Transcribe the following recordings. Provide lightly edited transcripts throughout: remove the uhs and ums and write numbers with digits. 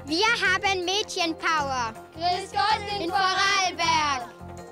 Wir haben Mädchenpower. Grüß Gott in Vorarlberg.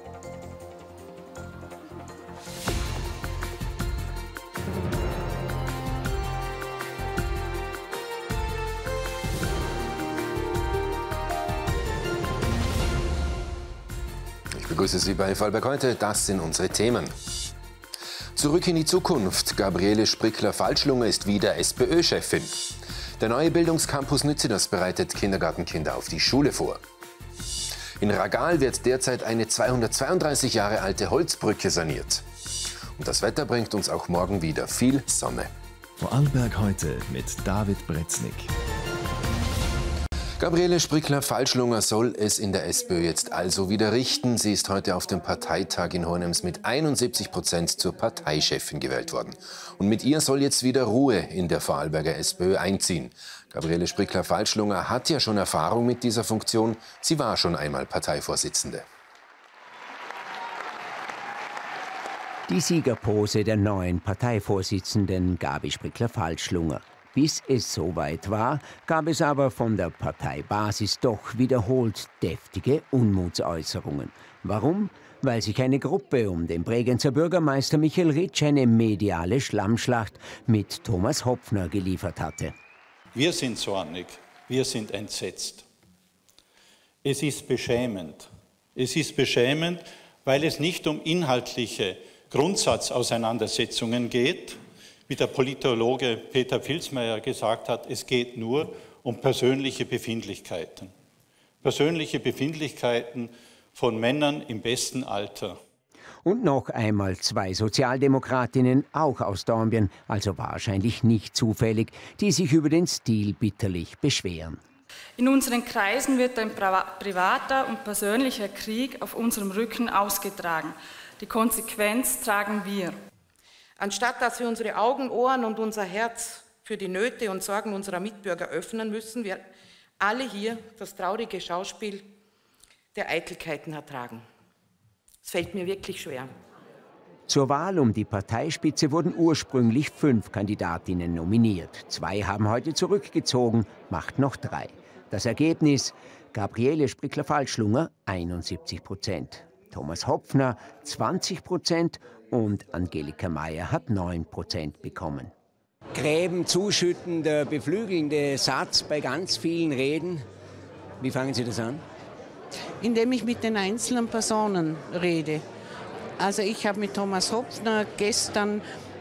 Ich begrüße Sie bei Vorarlberg heute. Das sind unsere Themen. Zurück in die Zukunft. Gabriele Sprickler-Falschlunger ist wieder SPÖ-Chefin. Der neue Bildungscampus Nützinas bereitet Kindergartenkinder auf die Schule vor. In Ragal wird derzeit eine 232 Jahre alte Holzbrücke saniert. Und das Wetter bringt uns auch morgen wieder viel Sonne. Vorarlberg heute mit David Bretznik. Gabriele Sprickler-Falschlunger soll es in der SPÖ jetzt also wieder richten. Sie ist heute auf dem Parteitag in Hohenems mit 71% zur Parteichefin gewählt worden. Und mit ihr soll jetzt wieder Ruhe in der Vorarlberger SPÖ einziehen. Gabriele Sprickler-Falschlunger hat ja schon Erfahrung mit dieser Funktion. Sie war schon einmal Parteivorsitzende. Die Siegerpose der neuen Parteivorsitzenden Gabi Sprickler-Falschlunger. Bis es soweit war, gab es aber von der Parteibasis doch wiederholt deftige Unmutsäußerungen. Warum? Weil sich eine Gruppe um den Bregenzer Bürgermeister Michael Ritsch eine mediale Schlammschlacht mit Thomas Hopfner geliefert hatte. Wir sind zornig, wir sind entsetzt. Es ist beschämend. Es ist beschämend, weil es nicht um inhaltliche Grundsatzauseinandersetzungen geht, wie der Politologe Peter Vilsmeier gesagt hat, es geht nur um persönliche Befindlichkeiten. Persönliche Befindlichkeiten von Männern im besten Alter. Und noch einmal zwei Sozialdemokratinnen, auch aus Dornbirn, also wahrscheinlich nicht zufällig, die sich über den Stil bitterlich beschweren. In unseren Kreisen wird ein privater und persönlicher Krieg auf unserem Rücken ausgetragen. Die Konsequenz tragen wir. Anstatt dass wir unsere Augen, Ohren und unser Herz für die Nöte und Sorgen unserer Mitbürger öffnen, müssen wir alle hier das traurige Schauspiel der Eitelkeiten ertragen. Es fällt mir wirklich schwer. Zur Wahl um die Parteispitze wurden ursprünglich 5 Kandidatinnen nominiert. 2 haben heute zurückgezogen, macht noch 3. Das Ergebnis: Gabriele Sprickler-Falschlunger 71%, Thomas Hopfner 20% und Angelika Maier hat 9% bekommen. Gräben, zuschüttender, beflügelnder Satz bei ganz vielen Reden. Wie fangen Sie das an? Indem ich mit den einzelnen Personen rede. Also ich habe mit Thomas Hopfner gestern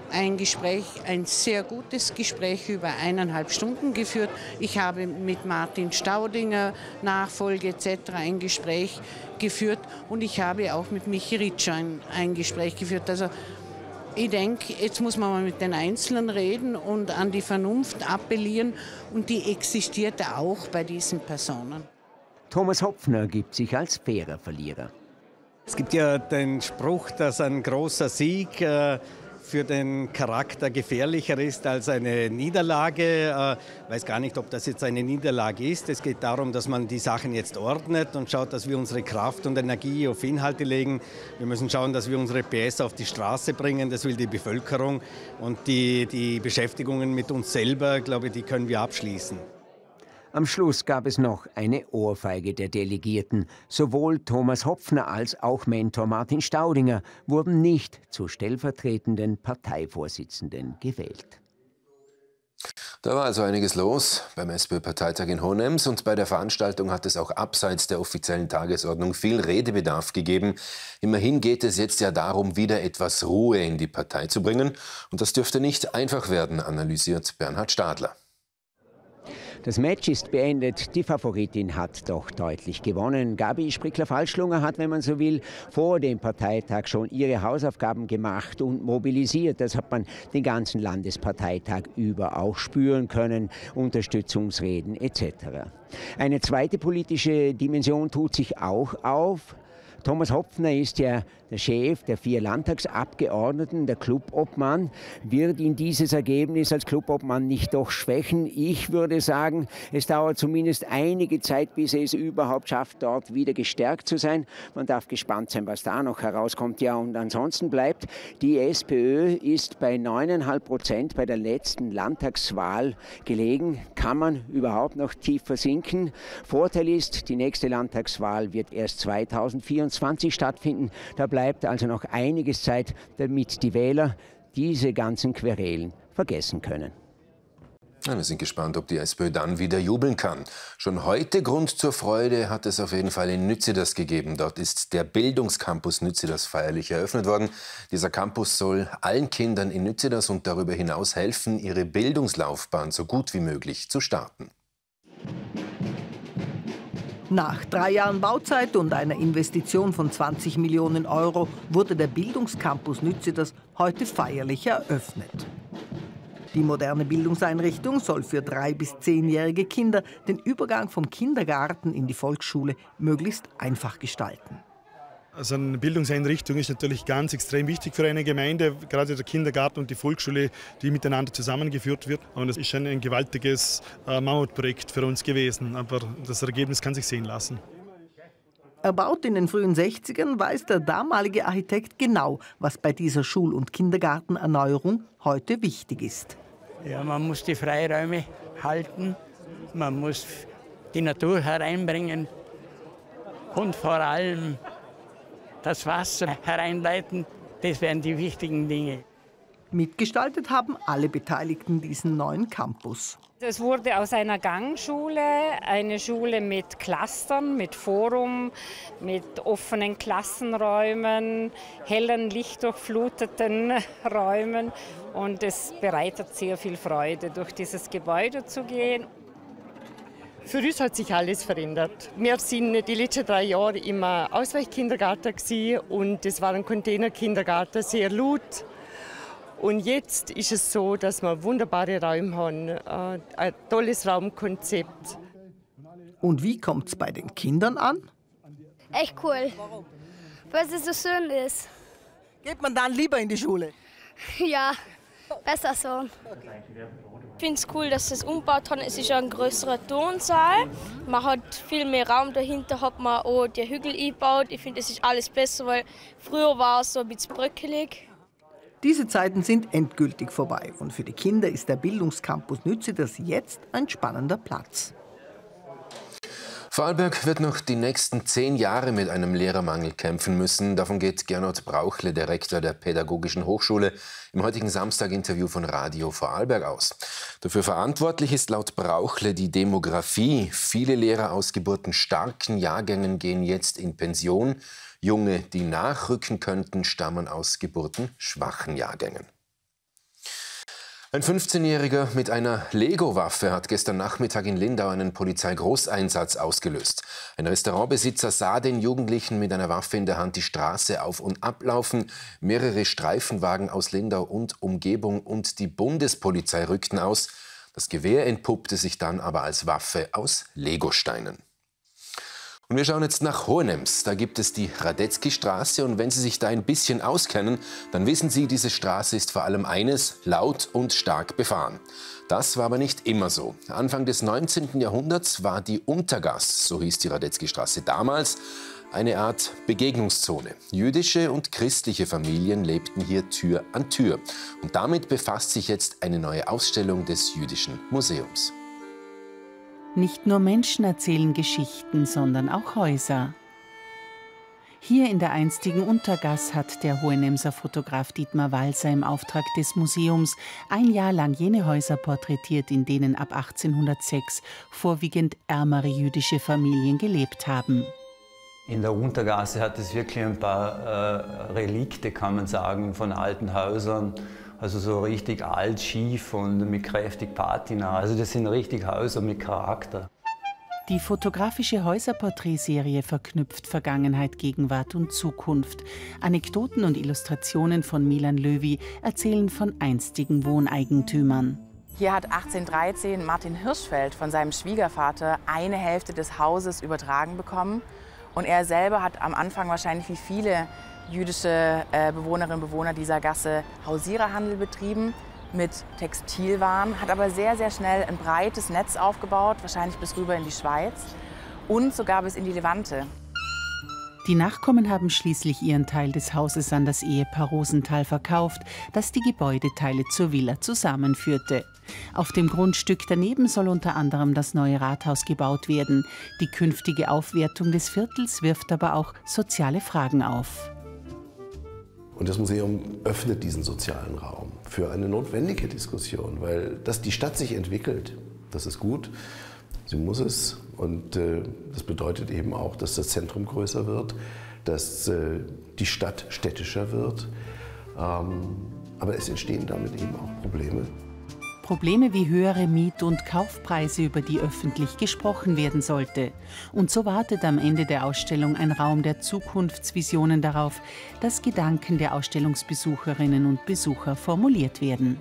ein sehr gutes Gespräch über 1,5 Stunden geführt. Ich habe mit Martin Staudinger, Nachfolge etc. ein Gespräch geführt und ich habe auch mit Michi Ritsch ein Gespräch geführt. Also ich denke, jetzt muss man mal mit den Einzelnen reden und an die Vernunft appellieren und die existiert auch bei diesen Personen. Thomas Hopfner gibt sich als fairer Verlierer. Es gibt ja den Spruch, dass ein großer Sieg für den Charakter gefährlicher ist als eine Niederlage. Ich weiß gar nicht, ob das jetzt eine Niederlage ist. Es geht darum, dass man die Sachen jetzt ordnet und schaut, dass wir unsere Kraft und Energie auf Inhalte legen. Wir müssen schauen, dass wir unsere PS auf die Straße bringen. Das will die Bevölkerung. Und die Beschäftigungen mit uns selber, glaube ich, die können wir abschließen. Am Schluss gab es noch eine Ohrfeige der Delegierten. Sowohl Thomas Hopfner als auch Mentor Martin Staudinger wurden nicht zu stellvertretenden Parteivorsitzenden gewählt. Da war also einiges los beim SPÖ-Parteitag in Hohenems und bei der Veranstaltung hat es auch abseits der offiziellen Tagesordnung viel Redebedarf gegeben. Immerhin geht es jetzt ja darum, wieder etwas Ruhe in die Partei zu bringen. Und das dürfte nicht einfach werden, analysiert Bernhard Stadler. Das Match ist beendet. Die Favoritin hat doch deutlich gewonnen. Gabi Sprickler-Falschlunger hat, wenn man so will, vor dem Parteitag schon ihre Hausaufgaben gemacht und mobilisiert. Das hat man den ganzen Landesparteitag über auch spüren können. Unterstützungsreden etc. Eine zweite politische Dimension tut sich auch auf. Thomas Hopfner ist ja der Chef der 4 Landtagsabgeordneten, der Clubobmann. Wird ihn dieses Ergebnis als Clubobmann nicht doch schwächen? Ich würde sagen, es dauert zumindest einige Zeit, bis er es überhaupt schafft, dort wieder gestärkt zu sein. Man darf gespannt sein, was da noch herauskommt. Ja, und ansonsten bleibt, die SPÖ ist bei 9,5% bei der letzten Landtagswahl gelegen. Kann man überhaupt noch tief versinken? Vorteil ist, die nächste Landtagswahl wird erst 2024 stattfinden. Da bleibt also noch einiges Zeit, damit die Wähler diese ganzen Querelen vergessen können. Ja, wir sind gespannt, ob die SPÖ dann wieder jubeln kann. Schon heute Grund zur Freude hat es auf jeden Fall in Nützidas gegeben. Dort ist der Bildungscampus Nützidas feierlich eröffnet worden. Dieser Campus soll allen Kindern in Nützidas und darüber hinaus helfen, ihre Bildungslaufbahn so gut wie möglich zu starten. Nach 3 Jahren Bauzeit und einer Investition von 20 Millionen € wurde der Bildungscampus Nützidas heute feierlich eröffnet. Die moderne Bildungseinrichtung soll für 3- bis 10-jährige Kinder den Übergang vom Kindergarten in die Volksschule möglichst einfach gestalten. Also eine Bildungseinrichtung ist natürlich ganz extrem wichtig für eine Gemeinde, gerade der Kindergarten und die Volksschule, die miteinander zusammengeführt wird. Und es ist schon ein gewaltiges Mammutprojekt für uns gewesen, aber das Ergebnis kann sich sehen lassen. Erbaut in den frühen 60ern weiß der damalige Architekt genau, was bei dieser Schul- und Kindergartenerneuerung heute wichtig ist. Ja, man muss die Freiräume halten, man muss die Natur hereinbringen und vor allem das Wasser hereinleiten. Das wären die wichtigen Dinge. Mitgestaltet haben alle Beteiligten diesen neuen Campus. Es wurde aus einer Gangschule eine Schule mit Clustern, mit Forum, mit offenen Klassenräumen, hellen, lichtdurchfluteten Räumen. Und es bereitet sehr viel Freude, durch dieses Gebäude zu gehen. Für uns hat sich alles verändert. Wir sind die letzten 3 Jahre immer Ausweichkindergarten gewesen und es war ein Containerkindergarten, sehr laut. Und jetzt ist es so, dass wir wunderbare Räume haben, ein tolles Raumkonzept. Und wie kommt es bei den Kindern an? Echt cool, weil es so schön ist. Geht man dann lieber in die Schule? Ja, besser so. Ich finde es cool, dass sie es umgebaut haben. Es ist ein größerer Turnsaal. Man hat viel mehr Raum. Dahinter hat man auch die Hügel eingebaut. Ich finde, es ist alles besser, weil früher war es so ein bisschen bröckelig. Diese Zeiten sind endgültig vorbei. Und für die Kinder ist der Bildungscampus Nützidas jetzt ein spannender Platz. Vorarlberg wird noch die nächsten 10 Jahre mit einem Lehrermangel kämpfen müssen. Davon geht Gernot Brauchle, der Rektor der Pädagogischen Hochschule, im heutigen Samstag-Interview von Radio Vorarlberg aus. Dafür verantwortlich ist laut Brauchle die Demografie. Viele Lehrer aus geburtenstarken Jahrgängen gehen jetzt in Pension. Junge, die nachrücken könnten, stammen aus geburtenschwachen Jahrgängen. Ein 15-Jähriger mit einer Lego-Waffe hat gestern Nachmittag in Lindau einen Polizeigroßeinsatz ausgelöst. Ein Restaurantbesitzer sah den Jugendlichen mit einer Waffe in der Hand die Straße auf und ablaufen. Mehrere Streifenwagen aus Lindau und Umgebung und die Bundespolizei rückten aus. Das Gewehr entpuppte sich dann aber als Waffe aus Legosteinen. Und wir schauen jetzt nach Hohenems. Da gibt es die Radetzky-Straße und wenn Sie sich da ein bisschen auskennen, dann wissen Sie, diese Straße ist vor allem eines, laut und stark befahren. Das war aber nicht immer so. Anfang des 19. Jahrhunderts war die Untergass, so hieß die Radetzky-Straße damals, eine Art Begegnungszone. Jüdische und christliche Familien lebten hier Tür an Tür. Und damit befasst sich jetzt eine neue Ausstellung des Jüdischen Museums. Nicht nur Menschen erzählen Geschichten, sondern auch Häuser. Hier in der einstigen Untergass hat der Hohenemser Fotograf Dietmar Walser im Auftrag des Museums 1 Jahr lang jene Häuser porträtiert, in denen ab 1806 vorwiegend ärmere jüdische Familien gelebt haben. In der Untergasse hat es wirklich ein paar Relikte, kann man sagen, von alten Häusern. Also so richtig alt, schief und mit kräftig Patina. Also das sind richtig Häuser mit Charakter. Die fotografische Häuserporträtserie verknüpft Vergangenheit, Gegenwart und Zukunft. Anekdoten und Illustrationen von Milan Löwy erzählen von einstigen Wohneigentümern. Hier hat 1813 Martin Hirschfeld von seinem Schwiegervater eine Hälfte des Hauses übertragen bekommen. Und er selber hat am Anfang wahrscheinlich wie viele jüdische Bewohnerinnen und Bewohner dieser Gasse Hausiererhandel betrieben mit Textilwaren, hat aber sehr, sehr schnell ein breites Netz aufgebaut, wahrscheinlich bis rüber in die Schweiz und sogar bis in die Levante. Die Nachkommen haben schließlich ihren Teil des Hauses an das Ehepaar Rosenthal verkauft, das die Gebäudeteile zur Villa zusammenführte. Auf dem Grundstück daneben soll unter anderem das neue Rathaus gebaut werden. Die künftige Aufwertung des Viertels wirft aber auch soziale Fragen auf. Und das Museum öffnet diesen sozialen Raum für eine notwendige Diskussion, weil dass die Stadt sich entwickelt, das ist gut, sie muss es. Und das bedeutet eben auch, dass das Zentrum größer wird, dass die Stadt städtischer wird. Aber es entstehen damit eben auch Probleme. Probleme wie höhere Miet- und Kaufpreise, über die öffentlich gesprochen werden sollte. Und so wartet am Ende der Ausstellung ein Raum der Zukunftsvisionen darauf, dass Gedanken der Ausstellungsbesucherinnen und Besucher formuliert werden.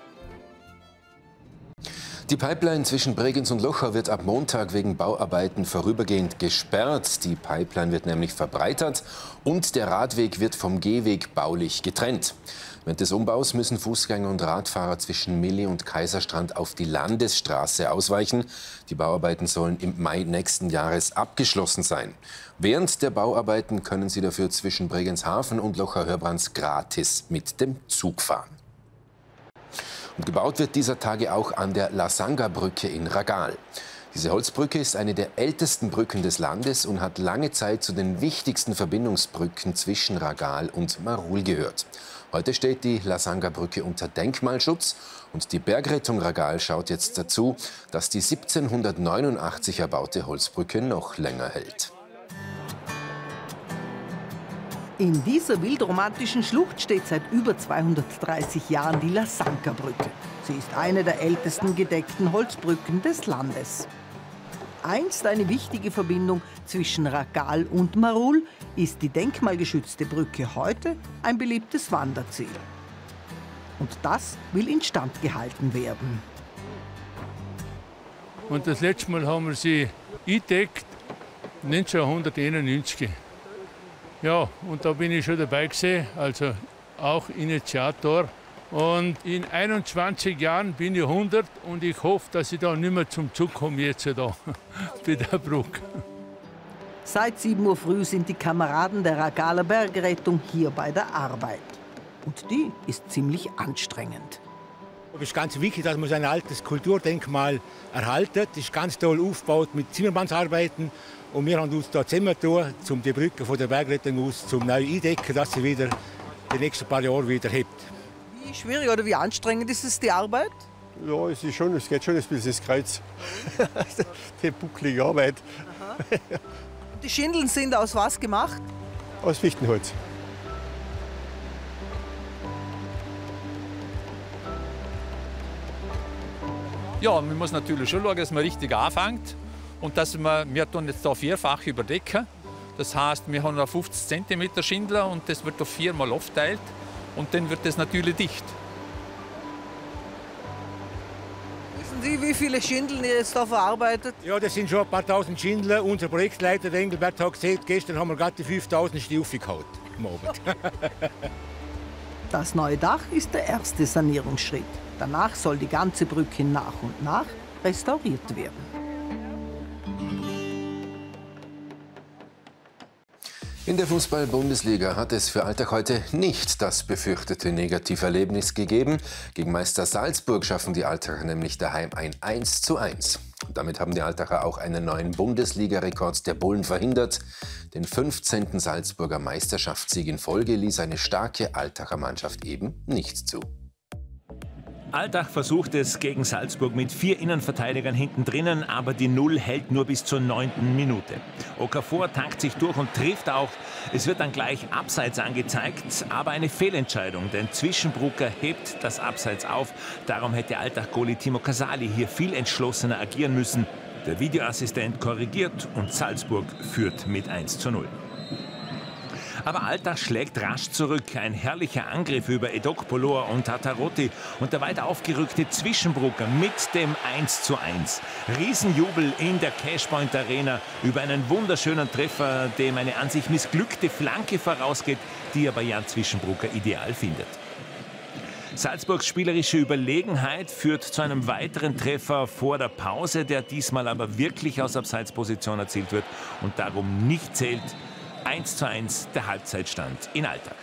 Die Pipeline zwischen Bregenz und Locha wird ab Montag wegen Bauarbeiten vorübergehend gesperrt. Die Pipeline wird nämlich verbreitert und der Radweg wird vom Gehweg baulich getrennt. Während des Umbaus müssen Fußgänger und Radfahrer zwischen Milli und Kaiserstrand auf die Landesstraße ausweichen. Die Bauarbeiten sollen im Mai nächsten Jahres abgeschlossen sein. Während der Bauarbeiten können sie dafür zwischen Bregenzhafen und Locha-Hörbrands gratis mit dem Zug fahren. Und gebaut wird dieser Tage auch an der Lasanga-Brücke in Ragal. Diese Holzbrücke ist eine der ältesten Brücken des Landes und hat lange Zeit zu den wichtigsten Verbindungsbrücken zwischen Ragal und Marul gehört. Heute steht die Lasanga-Brücke unter Denkmalschutz und die Bergrettung Ragal schaut jetzt dazu, dass die 1789 erbaute Holzbrücke noch länger hält. In dieser wildromantischen Schlucht steht seit über 230 Jahren die Lasanga-Brücke. Sie ist eine der ältesten gedeckten Holzbrücken des Landes. Einst eine wichtige Verbindung zwischen Ragal und Marul, ist die denkmalgeschützte Brücke heute ein beliebtes Wanderziel. Und das will instand gehalten werden. Und das letzte Mal haben wir sie eingedeckt, 1991. Ja, und da bin ich schon dabei gewesen, also auch Initiator. Und in 21 Jahren bin ich 100 und ich hoffe, dass ich da nicht mehr zum Zug komme jetzt da bei der Brücke. Seit 7 Uhr früh sind die Kameraden der Ragaler Bergrettung hier bei der Arbeit. Und die ist ziemlich anstrengend. Es ist ganz wichtig, dass man sein altes Kulturdenkmal erhalten. Es ist ganz toll aufgebaut mit Zimmermannsarbeiten. Und wir haben uns da zusammengetan, um die Brücke von der Bergrettung aus zum neu eindecken, dass sie wieder die nächsten paar Jahre wieder hebt. Wie schwierig oder wie anstrengend ist es, die Arbeit? Ja, es geht schon ein bisschen ins Kreuz. Die bucklige Arbeit. Die Schindeln sind aus was gemacht? Aus Fichtenholz. Ja, man muss natürlich schon schauen, dass man richtig anfängt und dass wir tun jetzt da vierfach überdecken. Das heißt, wir haben 50 cm Schindler und das wird auf 4-mal aufteilt und dann wird das natürlich dicht. Wissen Sie, wie viele Schindeln ihr jetzt da verarbeitet? Ja, das sind schon ein paar tausend Schindler. Unser Projektleiter der Engelbert hat gesagt, gestern haben wir gerade die 5000 Stufe gehauen am Abend. Das neue Dach ist der erste Sanierungsschritt. Danach soll die ganze Brücke nach und nach restauriert werden. In der Fußball-Bundesliga hat es für Altach heute nicht das befürchtete Negativerlebnis gegeben. Gegen Meister Salzburg schaffen die Altacher nämlich daheim ein 1:1. Damit haben die Altacher auch einen neuen Bundesliga-Rekord der Bullen verhindert. Den 15. Salzburger Meisterschaftssieg in Folge ließ eine starke Altacher Mannschaft eben nicht zu. Altach versucht es gegen Salzburg mit 4 Innenverteidigern hinten drinnen, aber die Null hält nur bis zur 9. Minute. Okafor tankt sich durch und trifft auch. Es wird dann gleich Abseits angezeigt, aber eine Fehlentscheidung, denn Zwischenbrucker hebt das Abseits auf. Darum hätte Altach-Goalie Timo Casali hier viel entschlossener agieren müssen. Der Videoassistent korrigiert und Salzburg führt mit 1:0. Aber Altach schlägt rasch zurück. Ein herrlicher Angriff über Edokpolor und Tatarotti und der weit aufgerückte Zwischenbrucker mit dem 1:1. Riesenjubel in der Cashpoint Arena über einen wunderschönen Treffer, dem eine an sich missglückte Flanke vorausgeht, die aber Jan Zwischenbrucker ideal findet. Salzburgs spielerische Überlegenheit führt zu einem weiteren Treffer vor der Pause, der diesmal aber wirklich aus Abseitsposition erzielt wird und darum nicht zählt. 1:1 der Halbzeitstand in Altach.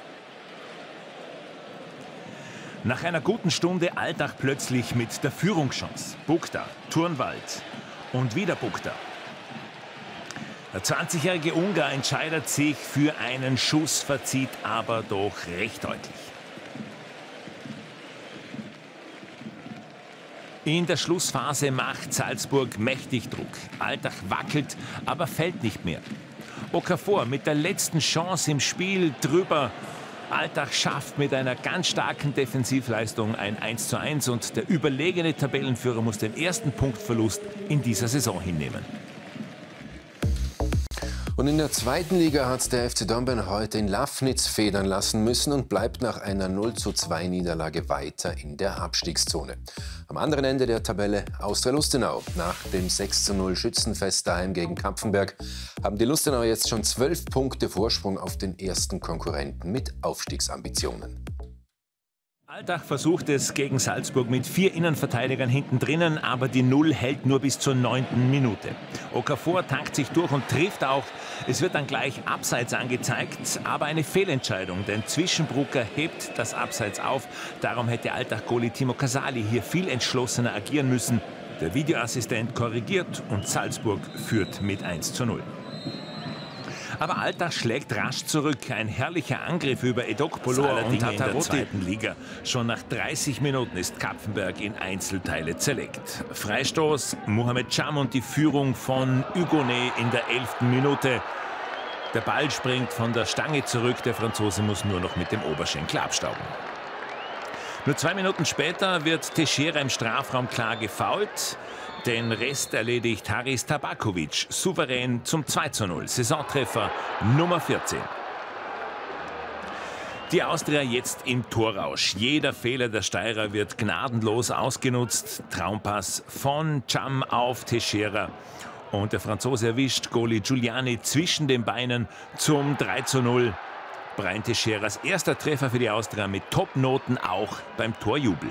Nach einer guten Stunde Altach plötzlich mit der Führungschance. Bukta, Turnwald und wieder Bukta. Der 20-jährige Ungar entscheidet sich für einen Schuss, verzieht aber doch recht deutlich. In der Schlussphase macht Salzburg mächtig Druck. Altach wackelt, aber fällt nicht mehr. Okafor mit der letzten Chance im Spiel drüber. Altach schafft mit einer ganz starken Defensivleistung ein 1:1 und der überlegene Tabellenführer muss den ersten Punktverlust in dieser Saison hinnehmen. Und in der zweiten Liga hat der FC Dornbirn heute in Lafnitz federn lassen müssen und bleibt nach einer 0:2 Niederlage weiter in der Abstiegszone. Am anderen Ende der Tabelle Austria Lustenau. Nach dem 6:0 Schützenfest daheim gegen Kapfenberg haben die Lustenauer jetzt schon 12 Punkte Vorsprung auf den ersten Konkurrenten mit Aufstiegsambitionen. Altach versucht es gegen Salzburg mit 4 Innenverteidigern hinten drinnen, aber die Null hält nur bis zur 9. Minute. Okafor tankt sich durch und trifft auch. Es wird dann gleich Abseits angezeigt, aber eine Fehlentscheidung, denn Zwischenbrucker hebt das Abseits auf. Darum hätte Altach-Goalie Timo Casali hier viel entschlossener agieren müssen. Der Videoassistent korrigiert und Salzburg führt mit 1:0. Aber Altach schlägt rasch zurück. Ein herrlicher Angriff über Edokpolor und Tatarotti in der zweiten Liga. Schon nach 30 Minuten ist Kapfenberg in Einzelteile zerlegt. Freistoß, Mohamed Cham und die Führung von Hugonet in der 11. Minute. Der Ball springt von der Stange zurück. Der Franzose muss nur noch mit dem Oberschenkel abstauben. Nur 2 Minuten später wird Teixeira im Strafraum klar gefoult. Den Rest erledigt Haris Tabakovic souverän zum 2:0. Saisontreffer Nummer 14. Die Austria jetzt im Torrausch. Jeder Fehler der Steirer wird gnadenlos ausgenutzt. Traumpass von Cham auf Teixeira. Und der Franzose erwischt Goalie Giuliani zwischen den Beinen zum 3:0. Brian Teixeiras erster Treffer für die Austria mit Top-Noten auch beim Torjubel.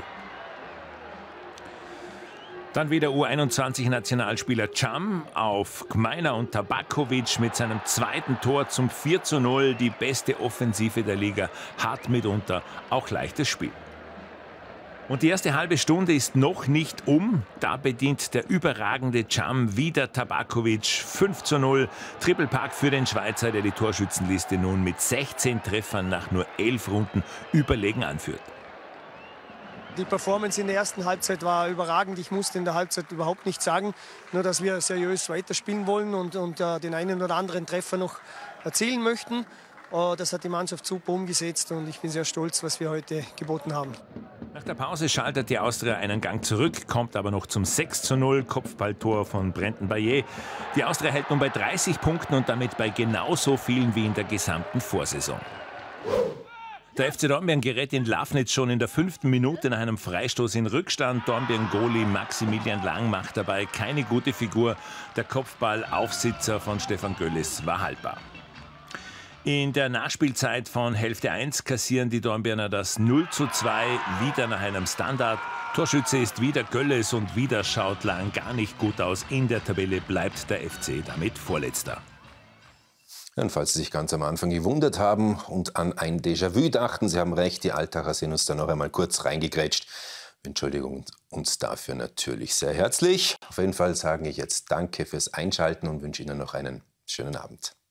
Dann wieder U21-Nationalspieler Cham auf Gmeiner und Tabakovic mit seinem zweiten Tor zum 4:0. Die beste Offensive der Liga hat mitunter auch leichtes Spiel. Und die erste halbe Stunde ist noch nicht um. Da bedient der überragende Cham wieder Tabakovic. 5:0. Triple-Pack für den Schweizer, der die Torschützenliste nun mit 16 Treffern nach nur 11 Runden überlegen anführt. Die Performance in der ersten Halbzeit war überragend. Ich musste in der Halbzeit überhaupt nichts sagen. Nur, dass wir seriös weiterspielen wollen und den einen oder anderen Treffer noch erzielen möchten. Das hat die Mannschaft super umgesetzt und ich bin sehr stolz, was wir heute geboten haben. Nach der Pause schaltet die Austria einen Gang zurück, kommt aber noch zum 6:0 Kopfballtor von Brenton Baillet. Die Austria hält nun bei 30 Punkten und damit bei genauso vielen wie in der gesamten Vorsaison. Der FC Dornbirn gerät in Lafnitz schon in der 5. Minute nach einem Freistoß in Rückstand. Dornbirn-Goalie Maximilian Lang macht dabei keine gute Figur. Der Kopfball-Aufsitzer von Stefan Göllis war haltbar. In der Nachspielzeit von Hälfte 1 kassieren die Dornbirner das 0:2 wieder nach einem Standard. Torschütze ist wieder Göllis und wieder schaut Lang gar nicht gut aus. In der Tabelle bleibt der FC damit Vorletzter. Und falls Sie sich ganz am Anfang gewundert haben und an ein Déjà-vu dachten, Sie haben recht, die Altacher sind uns da noch einmal kurz reingegrätscht. Wir entschuldigen uns dafür natürlich sehr herzlich. Auf jeden Fall sage ich jetzt Danke fürs Einschalten und wünsche Ihnen noch einen schönen Abend.